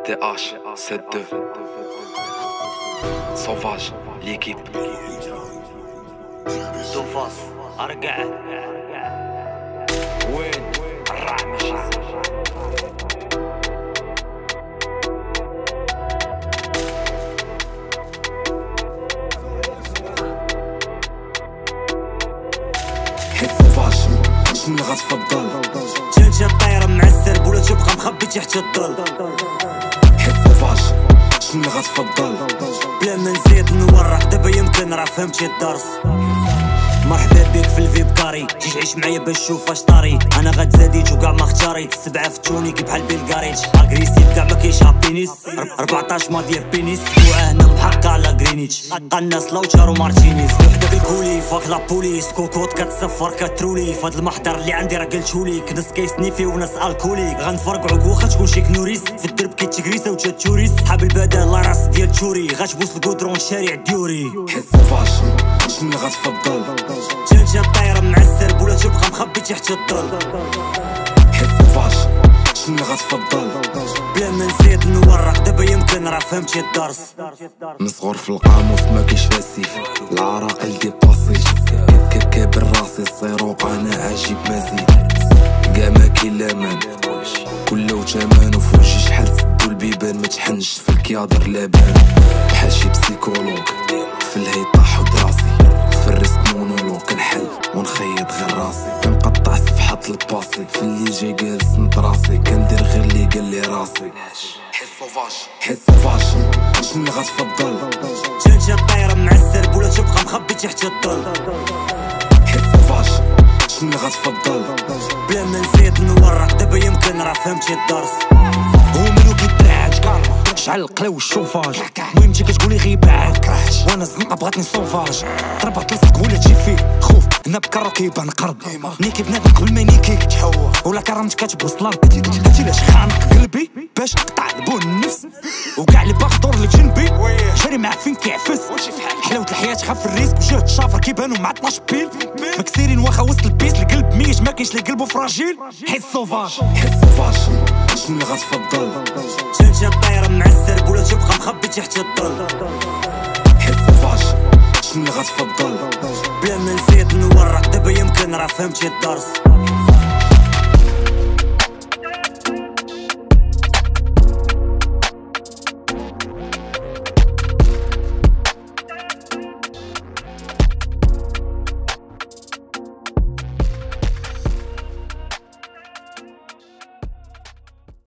TH 7-2 Sauvage, l'équipe توفاص ارجع وين الرعمة حيت سوفاج شنو غتفضل جنجة طايرة مع السرب ولا تبقى مخبي تحت الظل حيت سوفاج شنو غتفضل بلا ما نزيد نورق دابا يمكن راه فهمتي الدرس مرحبا بك في الفيب كاري جي تعيش معايا باش تشوف اش طاري انا غتزاديت وكاع ما اختاريت السبعه في التونيك بحال بيلغاريج اغريسيف كاع ما كيشابينيس 14 ماضيه بينيس وعاه هنا محقه على غرينيتش قا الناس لوتشار ومارتينيز وحدك الكولي فاك لا بوليس كوكوت كتسفر كترولي فهاد المحضر اللي عندي راه قلتوليك ناس كيسنيفي وناس الكوليك غنفرقعوك واخا تكون شي كنوريس في الدرب كيتجريسا وتا توريس صحاب البدال لا راس ديال توري غتبوس الكودرون شارع ديوري حيت سوفاج شنو غتفضل جنجة طايرة مع السرب ولا تبقى مخبي تحت الظل حيت سوفاج شنو غتفضل بلا ما نزيد نورق دابا يمكن راه فهمتي الدرس مصغور في القاموس ما كاينش فاسيف العراقل ديباسي كابر راسي الصاروق انا عاجب مزيد كاع ما كاين لامان كله تمانو في وجهي شحال سدو البيبان ما تحنش في الكيادر لابان بحال شي بسيكولوج في الهيطة حود راسي في الريسك مونولوج كنحل ونخيط غير راسي كنقطع صفحات الباسي في اللي جاي جالس نطراسي كندير غير اللي قال لي راسي حيت سوفاج حيت سوفاج شنو غتفضل جنجة طايرة مع السرب ولا تبقى مخبي تحت الظل حيت سوفاج شنو غتفضل بلا ما نزيد نورق دابا يمكن راه فهمتي الدرس ومنو كيتراعد كارما شعل القلاو الشوفاج المهم انتي كتقولي غير بعد وانا الزنقه بغاتني سوفاج ضربة تلصق ولا تجي فيك خوف هنا بكرو كيبان قرب نيكي بنادم قبل ما ينيكيك تحوى ولا كرمت كتبوس الارض هاتي لاش خانق قلبي باش قطع البون النفس وكاع اللي باغي دور اللي جنبي جاري معاه فين كيعفس حلاوة الحياة خاف الريسك وجهة الشافر كيبانو مع 12 بيل مكسيرين واخا وسط البيس القلب ميت ما كاينش اللي قلبو فراجيل حيت سوفاج حيت سوفاج شنو غتفضل جنجة طايرة مع السرب ولا تبقى مخبي تحت الظل حيت سوفاج شنو غتفضل بلا ما نزيد نورق دابا يمكن راه فهمتي الدرس